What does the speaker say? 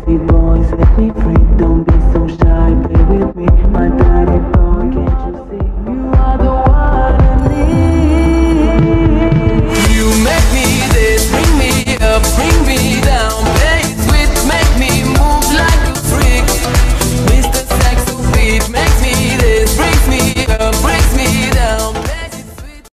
Baby boy, set me free, don't be so